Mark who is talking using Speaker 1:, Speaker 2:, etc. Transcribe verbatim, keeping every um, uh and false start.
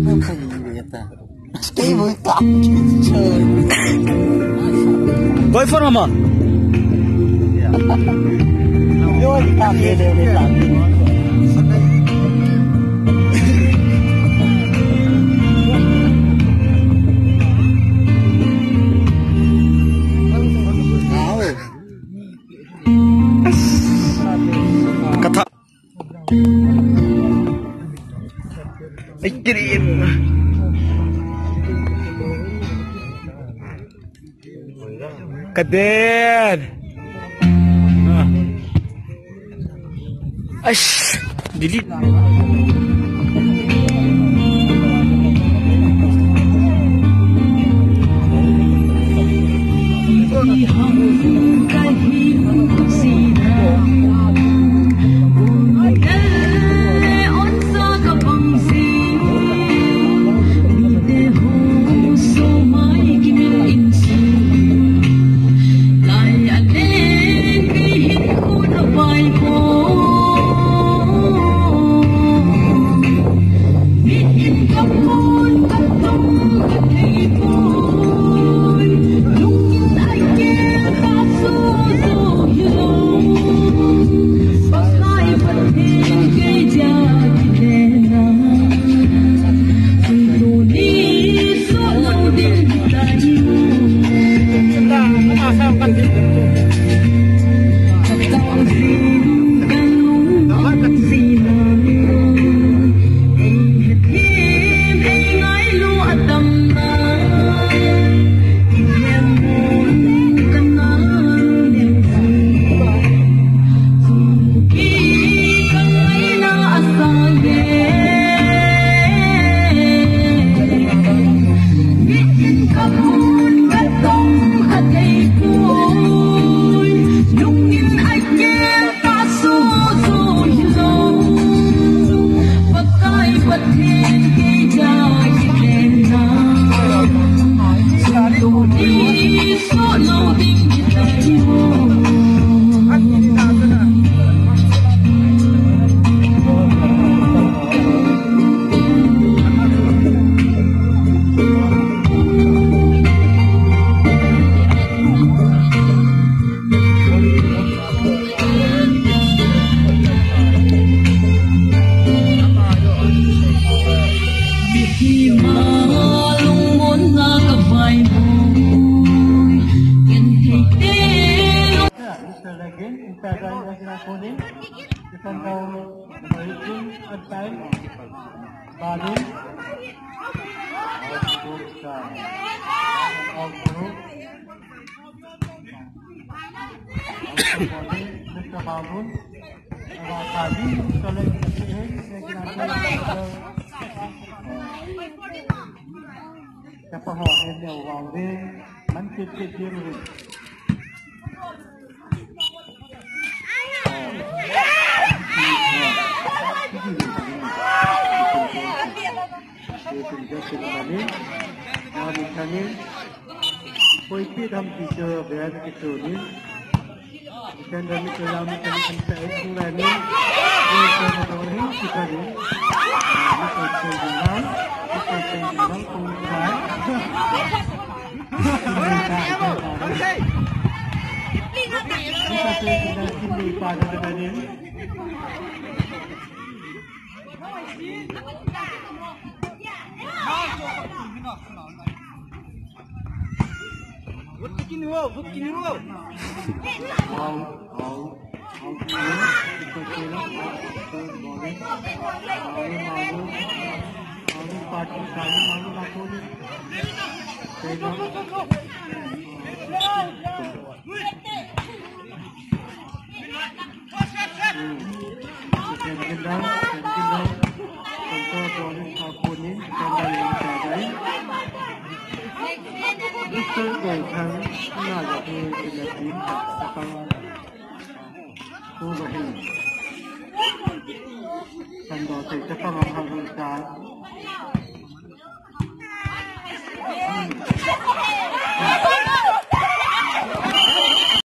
Speaker 1: Quay phone mà?
Speaker 2: Yo làm gì đều để làm gì.
Speaker 1: Kata. Ikirin. Kaden. Ash, delete.
Speaker 2: Các họ em đều vào bên bắn chết chết chết rồi. Koy pitam teacher bear the story. Can the Mister Lam can say to learn. We can have him to study. Mister Sayyidan, Mister Sayyidan from Dubai. Mister Sayyidan from the part of the wedding. Vút cái nữa, vút cái nữa. Ao, ao, ao kia, cái kia đó, cái bò đấy, ao đi mau luôn, ao đi part đi cái đi mau luôn aku đi, cái đó. Cái cái đó, cái cái đó, contoh bò đi aku ni, cái dari cái đấy. Mister Gay Thắng là một người từ Nhật Bản và Japan. Cô và hình thành đó thì sẽ có một hàng hơn trái.